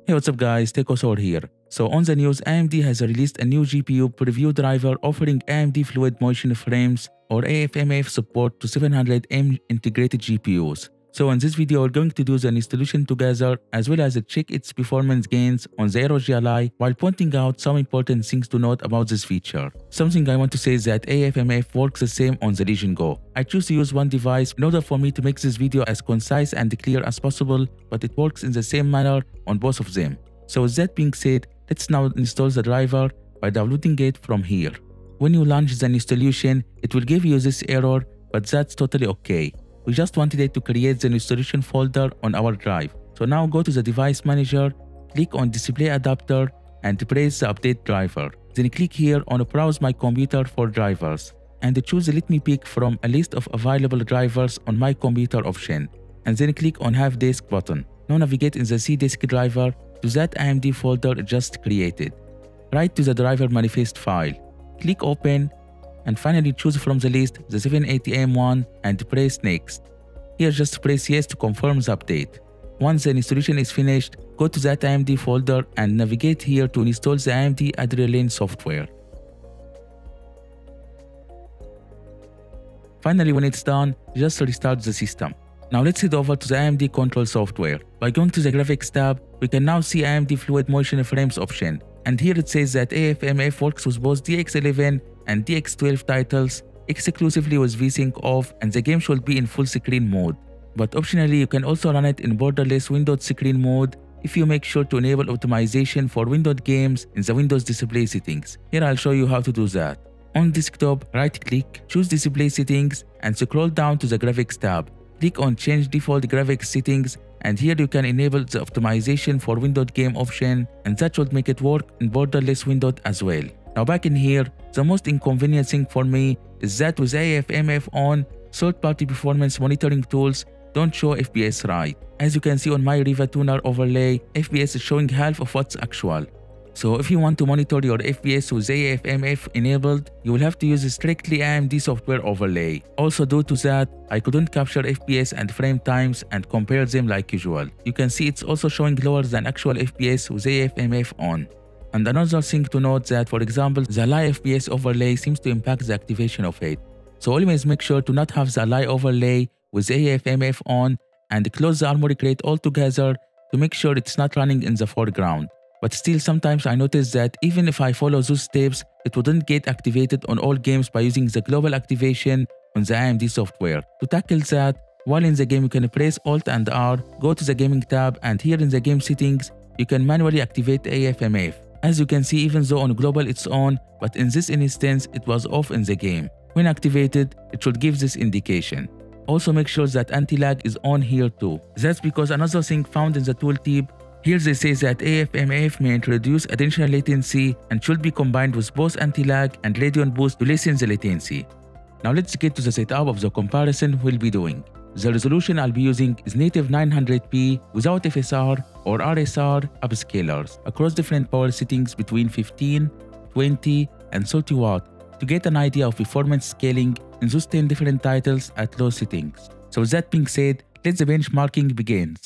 Hey, what's up guys, Techosaur here. So on the news, AMD has released a new GPU preview driver offering AMD Fluid Motion Frames or AFMF support to 700M integrated GPUs. So in this video, we're going to do the installation together as well as check its performance gains on the Aero GLI while pointing out some important things to note about this feature. Something I want to say is that AFMF works the same on the Legion Go. I choose to use one device in order for me to make this video as concise and clear as possible, but it works in the same manner on both of them. So with that being said, let's now install the driver by downloading it from here. When you launch the installation, it will give you this error, but that's totally okay. We just wanted it to create the installation folder on our drive. So now go to the device manager, click on display adapter and press the update driver. Then click here on browse my computer for drivers and choose let me pick from a list of available drivers on my computer option and then click on have disk button. Now navigate in the C disk driver to that AMD folder just created. Write to the driver manifest file. Click open and finally choose from the list the 780M one and press next. Here just press yes to confirm the update. Once the installation is finished, go to that AMD folder and navigate here to install the AMD Adrenalin software. Finally, when it's done, just restart the system. Now let's head over to the AMD control software. By going to the graphics tab, we can now see AMD Fluid Motion Frames option. And here it says that AFMF works with both DX11 and DX12 titles exclusively with VSync off, and the game should be in full screen mode. But optionally, you can also run it in borderless windowed screen mode if you make sure to enable optimization for windowed games in the Windows display settings. Here I'll show you how to do that. On desktop, right-click, choose display settings and scroll down to the graphics tab. Click on change default graphics settings and here you can enable the optimization for windowed game option, and that should make it work in borderless windowed as well. Now back in here, the most inconvenient thing for me is that with AFMF on, third-party performance monitoring tools don't show FPS right. As you can see on my Riva Tuner overlay, FPS is showing half of what's actual. So if you want to monitor your FPS with AFMF enabled, you will have to use strictly AMD software overlay. Also due to that, I couldn't capture FPS and frame times and compare them like usual. You can see it's also showing lower than actual FPS with AFMF on. And another thing to note that, for example, the live FPS overlay seems to impact the activation of it. So always make sure to not have the live overlay with AFMF on and close the Armoury Crate altogether to make sure it's not running in the foreground. But still, sometimes I notice that even if I follow those steps, it wouldn't get activated on all games by using the global activation on the AMD software. To tackle that, while in the game you can press Alt and R, go to the gaming tab, and here in the game settings, you can manually activate AFMF. As you can see, even though on global it's on, but in this instance it was off in the game. When activated, it should give this indication. Also make sure that anti-lag is on here too. That's because another thing found in the tooltip, here they say that AFMF may introduce additional latency and should be combined with both anti-lag and Radeon Boost to lessen the latency. Now let's get to the setup of the comparison we'll be doing. The resolution I'll be using is native 900p without FSR or RSR upscalers across different power settings between 15, 20 and 30 watt to get an idea of performance scaling in those 10 different titles at low settings. So with that being said, let the benchmarking begins.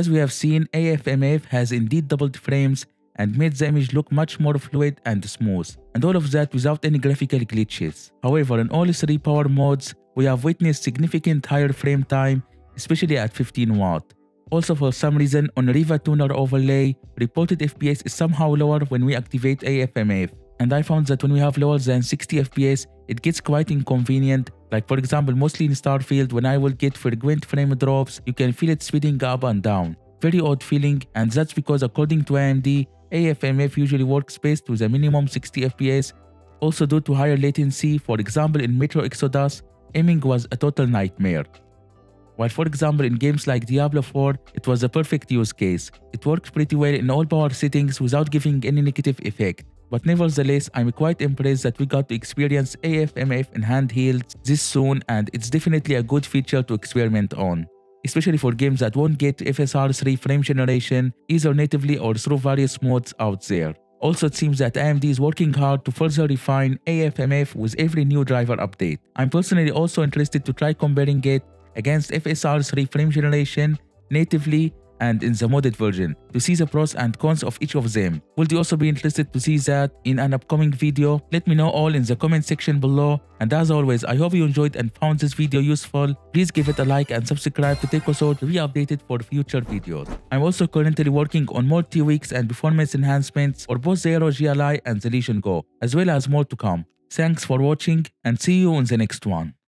as we have seen, AFMF has indeed doubled frames and made the image look much more fluid and smooth, and all of that without any graphical glitches. However, in all three power modes, we have witnessed significant higher frame time, especially at 15 Watt. Also, for some reason, Onriva Tuner overlay, reported FPS is somehow lower when we activate AFMF, and I found that when we have lower than 60 FPS, it gets quite inconvenient. Like for example, mostly in Starfield, when I will get frequent frame drops, you can feel it speeding up and down. Very odd feeling, and that's because according to AMD, AFMF usually works best with a minimum 60 FPS. Also due to higher latency, for example in Metro Exodus, aiming was a total nightmare. While for example in games like Diablo 4, it was a perfect use case. It works pretty well in all power settings without giving any negative effect. But nevertheless, I'm quite impressed that we got to experience AFMF in handhelds this soon, and it's definitely a good feature to experiment on, especially for games that won't get FSR 3 frame generation either natively or through various modes out there. Also, it seems that AMD is working hard to further refine AFMF with every new driver update. I'm personally also interested to try comparing it against FSR 3 frame generation natively and in the modded version to see the pros and cons of each of them. Would you also be interested to see that in an upcoming video? Let me know all in the comment section below, and as always, I hope you enjoyed and found this video useful. Please give it a like and subscribe to take us all to be updated for future videos. I'm also currently working on more tweaks and performance enhancements for both the Aero GLI and the Legion Go, as well as more to come. Thanks for watching and see you in the next one.